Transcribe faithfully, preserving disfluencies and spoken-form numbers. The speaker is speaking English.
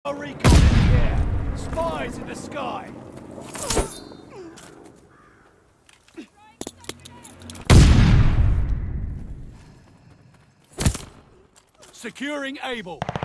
A recon in the air. Spies in the sky. Securing Able.